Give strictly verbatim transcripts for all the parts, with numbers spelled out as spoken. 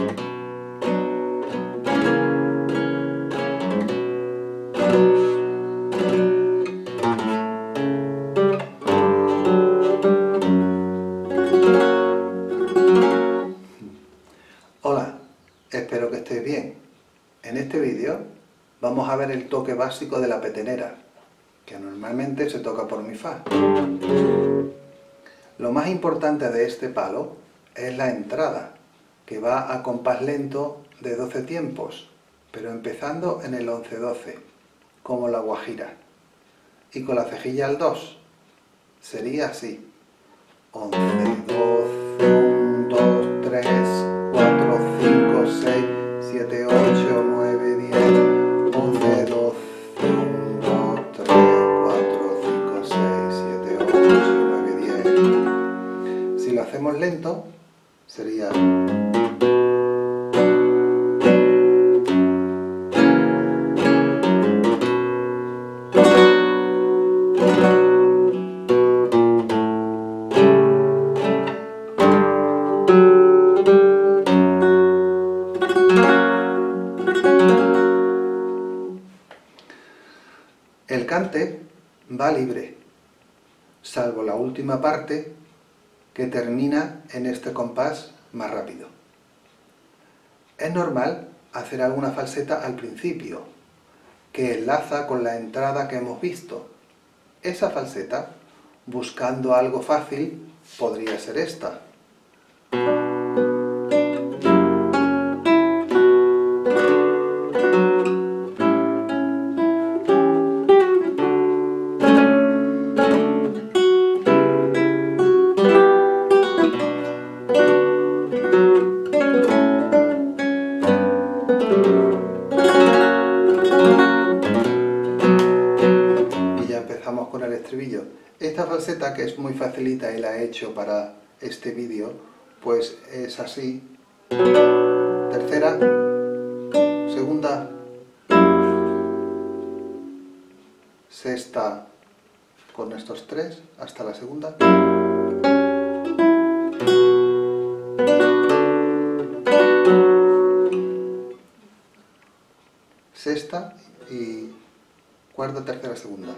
Hola, espero que estéis bien. En este vídeo vamos a ver el toque básico de la petenera, que normalmente se toca por mi fa. Lo más importante de este palo es la entrada, que va a compás lento de doce tiempos, pero empezando en el once doce, como la guajira. Y con la cejilla al dos, sería así: once, doce, uno, dos, tres, cuatro, cinco, seis, siete, ocho, nueve, diez, once, doce, uno, dos, tres, cuatro, cinco, seis, siete, ocho, nueve, diez. Si lo hacemos lento, sería... El cante va libre, salvo la última parte que termina en este compás más rápido. Es normal hacer alguna falseta al principio, que enlaza con la entrada que hemos visto. Esa falseta, buscando algo fácil, podría ser esta. Con el estribillo. Esta falseta, que es muy facilita y la he hecho para este vídeo, pues es así: tercera, segunda, sexta, con estos tres hasta la segunda, sexta y cuarta, tercera, segunda.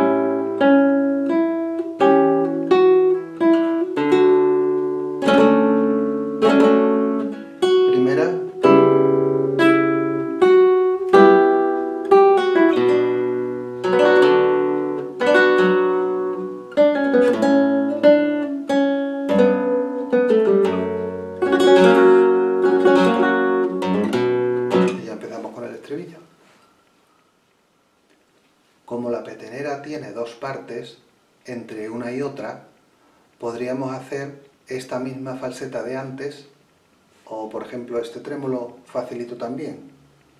Como la petenera tiene dos partes, entre una y otra, podríamos hacer esta misma falseta de antes, o por ejemplo este trémolo facilito también.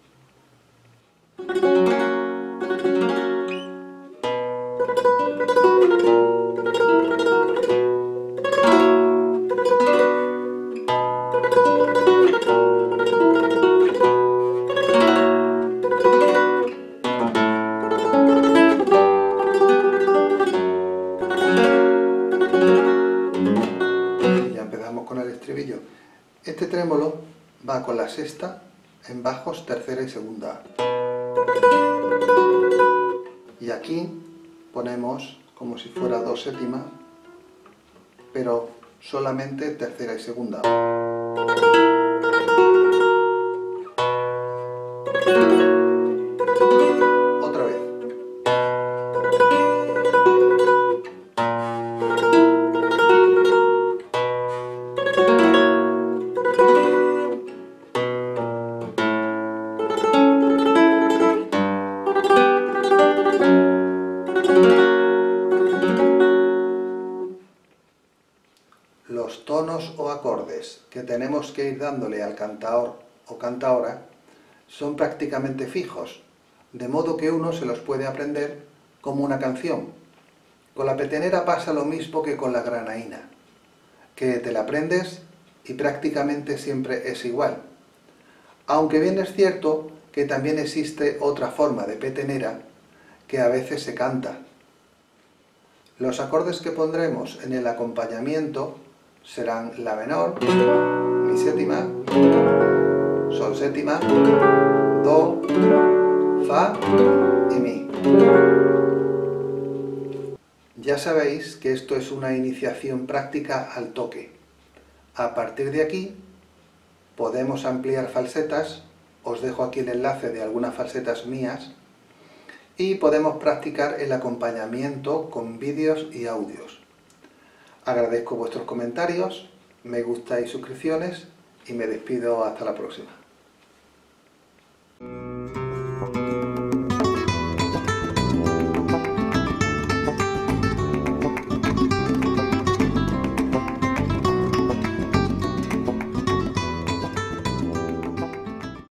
Este trémolo va con la sexta en bajos, tercera y segunda. Y aquí ponemos como si fuera do séptima, pero solamente tercera y segunda. Otra vez. Los tonos o acordes que tenemos que ir dándole al cantaor o cantaora son prácticamente fijos, de modo que uno se los puede aprender como una canción. Con la petenera pasa lo mismo que con la granaína, que te la aprendes y prácticamente siempre es igual. Aunque bien es cierto que también existe otra forma de petenera que a veces se canta. Los acordes que pondremos en el acompañamiento serán la menor, mi séptima, séptima, do, fa y mi. Ya sabéis que esto es una iniciación práctica al toque. A partir de aquí podemos ampliar falsetas, os dejo aquí el enlace de algunas falsetas mías, y podemos practicar el acompañamiento con vídeos y audios. Agradezco vuestros comentarios, me gusta y suscripciones, y me despido hasta la próxima.